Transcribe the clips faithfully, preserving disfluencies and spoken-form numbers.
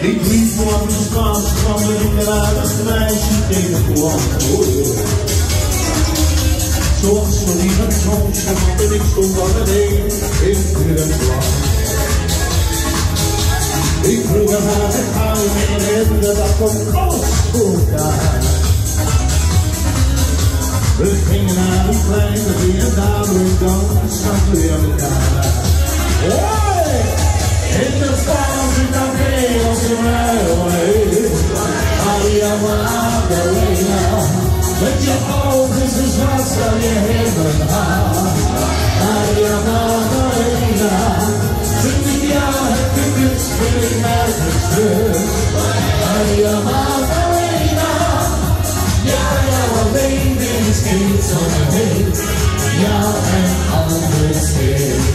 Ik liep van de straat, kwam er in de laatste meisje tegenkwam. Zoals we niet een soms, want ik stond aan het heen in het plan. Ik vroeg aan haar, ik ga je mee en dat komt alles voor elkaar. We gingen naar een kleine die en dadelijk dan zaten we aan elkaar. Hey! In de fans in de wereld in mij, Maria Magdalena. Met je ogen zo zwart zal je hemel haar. Maria Magdalena. Twintig jaar heb je gekust, wil ik nergens terug. Maria Magdalena. Ja, jou alleen wil ik steeds om me heen. Jou en anders heen.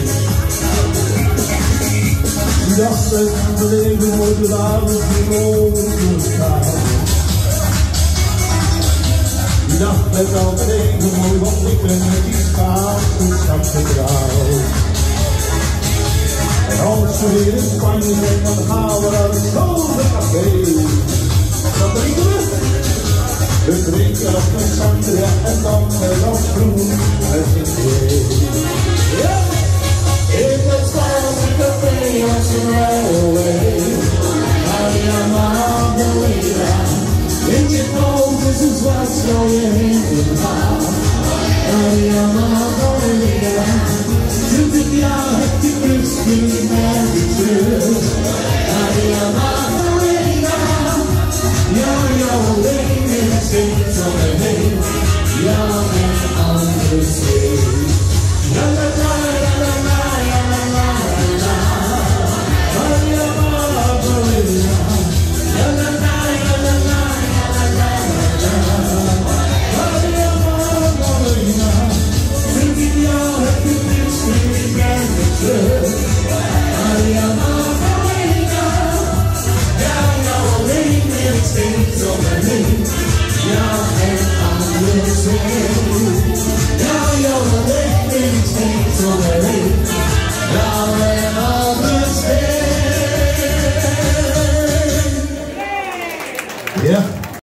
Dat is het leven wordt de avond niet overgegaan. Die dag blijft altijd even mooi, want ik ben met die schaapse vrouw. En als we weer in Spanje zijn, dan gaan we naar het grote café. Wat drinken we? We drinken op een sangria en dan met ons groen uit het zee. Ja! In het Spaanse café als een railway. Maria Magdalena. In je ogen zo zwart zal je heen gaan. Maria Magdalena. Twintig jaar heb je plus, wil je nergens terug. Maria Magdalena. Ja, jou alleen wil ik steeds om me heen. Jou en anders heen. La la la la la la la la la la. Maria Magdalena. La la la la la la la la la la. Maria Magdalena. Twintig jaar heb je niks, wil ik nergens terug. Maria Magdalena. Ja, jou alleen wil ik steeds om me heen. Jou en anders heen. Ja, jou alleen wil ik steeds om me heen.